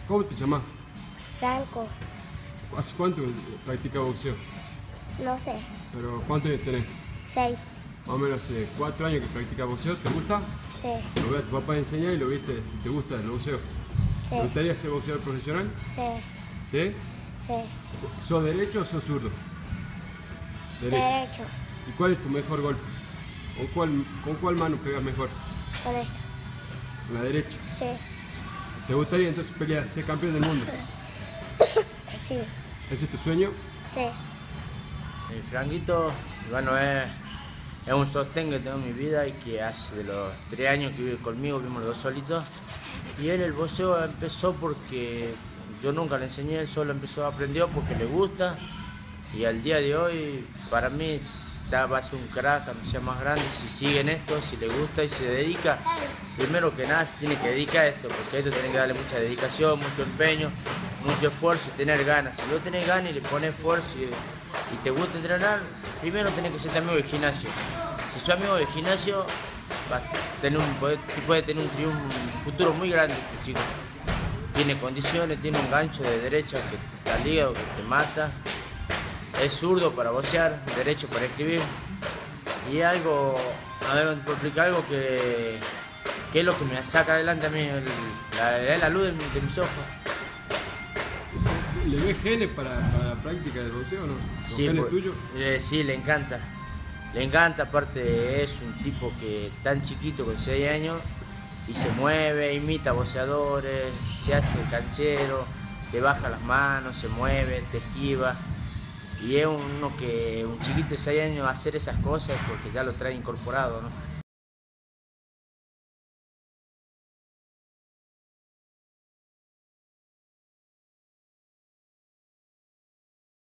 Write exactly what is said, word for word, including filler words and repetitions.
¿Cómo te llamas? Franco, ¿Hace cuánto practicas boxeo? no sé, Pero ¿cuántos años tenés? seis, Más o menos hace cuatro años que practicas boxeo. ¿Te gusta? sí, Lo ve a tu papá enseñar y lo viste y te gusta el boxeo. sí, ¿Te gustaría ser boxeador profesional? sí, ¿Sí? sí, ¿Sos derecho o sos zurdo? derecho, ¿Y cuál es tu mejor golpe? ¿Con cuál, con cuál mano pegas mejor? con esto, Con la derecha. sí, ¿Te gustaría entonces pelear, ser campeón del mundo? sí, ¿Ese es tu sueño? sí, El Franquito, bueno, es, es un sostén que tengo en mi vida y que hace de los tres años que vive conmigo, vivimos los dos solitos. Y él el boxeo empezó porque yo nunca le enseñé, él solo empezó, aprendió porque le gusta. Y al día de hoy, para mí, está, va a ser un crack cuando sea más grande, si sigue en esto, si le gusta y se dedica. Primero que nada se tiene que dedicar a esto, porque a esto tiene que darle mucha dedicación, mucho empeño, mucho esfuerzo y tener ganas. Si vos tenés ganas y le pones esfuerzo y, y te gusta entrenar, primero tenés que ser amigo del gimnasio. Si sos amigo del gimnasio, va a tener un, puede, puede tener un, triunfo, un futuro muy grande este chico. Tiene condiciones, tiene un gancho de derecha que te da hígado, que te mata. Es zurdo para boxear, derecho para escribir. Y algo, a ver, por explicar algo que, que es lo que me saca adelante a mí, el, la, la luz de, mi, de mis ojos. ¿Le ves genes para, para la práctica del boxeo o no? ¿Los Sí, genes por- tuyos? eh, sí, le encanta. Le encanta, aparte es un tipo que tan chiquito, con seis años, y se mueve, imita boxeadores, se hace canchero, te baja las manos, se mueve, te esquiva. Y es uno que, un chiquito de seis años, hacer esas cosas porque ya lo trae incorporado, ¿no?